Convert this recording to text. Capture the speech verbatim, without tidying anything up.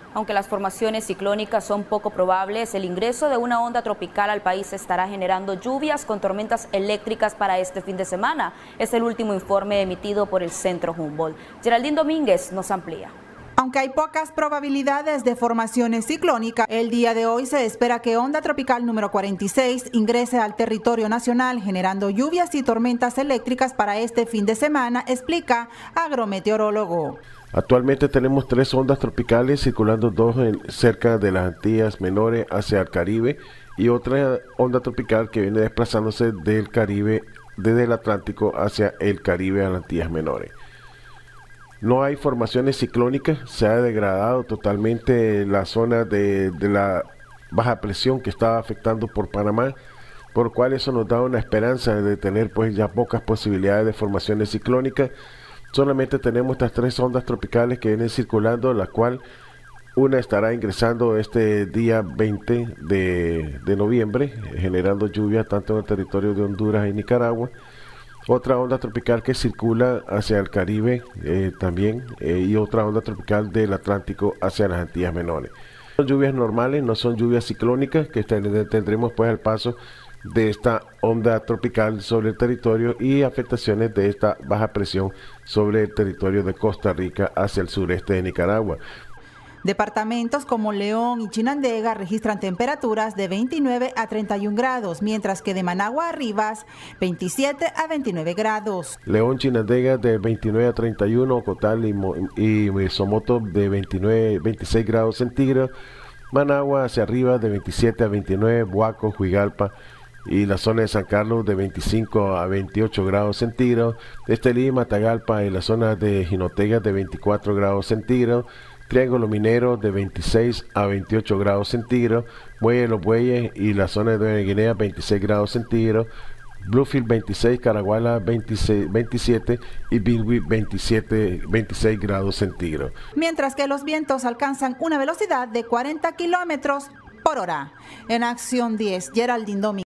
Aunque las formaciones ciclónicas son poco probables, el ingreso de una onda tropical al país estará generando lluvias con tormentas eléctricas para este fin de semana. Es el último informe emitido por el Centro Humboldt. Geraldine Domínguez nos amplía. Aunque hay pocas probabilidades de formaciones ciclónicas, el día de hoy se espera que onda tropical número cuarenta y seis ingrese al territorio nacional, generando lluvias y tormentas eléctricas para este fin de semana, explica agrometeorólogo. Actualmente tenemos tres ondas tropicales circulando, dos en, cerca de las Antillas Menores hacia el Caribe y otra onda tropical que viene desplazándose del Caribe, desde el Atlántico hacia el Caribe a las Antillas Menores. No hay formaciones ciclónicas, se ha degradado totalmente la zona de, de la baja presión que estaba afectando por Panamá, por lo cual eso nos da una esperanza de tener pues ya pocas posibilidades de formaciones ciclónicas. Solamente tenemos estas tres ondas tropicales que vienen circulando, la cual una estará ingresando este día veinte de, de noviembre, generando lluvia tanto en el territorio de Honduras y Nicaragua. Otra onda tropical que circula hacia el Caribe eh, también eh, y otra onda tropical del Atlántico hacia las Antillas Menores. Son lluvias normales, no son lluvias ciclónicas, que tendremos pues el paso de esta onda tropical sobre el territorio y afectaciones de esta baja presión sobre el territorio de Costa Rica hacia el sureste de Nicaragua. Departamentos como León y Chinandega registran temperaturas de veintinueve a treinta y un grados, mientras que de Managua a Rivas, veintisiete a veintinueve grados. León, Chinandega de veintinueve a treinta y uno, Ocotal y, y Somoto de veintinueve, veintiséis grados centígrados, Managua hacia arriba de veintisiete a veintinueve, Buaco, Huigalpa y la zona de San Carlos de veinticinco a veintiocho grados centígrados, Estelí, Matagalpa y la zona de Jinotega de veinticuatro grados centígrados, Triángulo Minero de veintiséis a veintiocho grados centígrados, Muelle de los Bueyes y la zona de Nueva Guinea veintiséis grados centígrados, Bluefield veintiséis, Caraguala veintiséis, veintisiete y Bilwi veintisiete, veintiséis grados centígrados. Mientras que los vientos alcanzan una velocidad de cuarenta kilómetros por hora. En Acción diez, Geraldine Domínguez.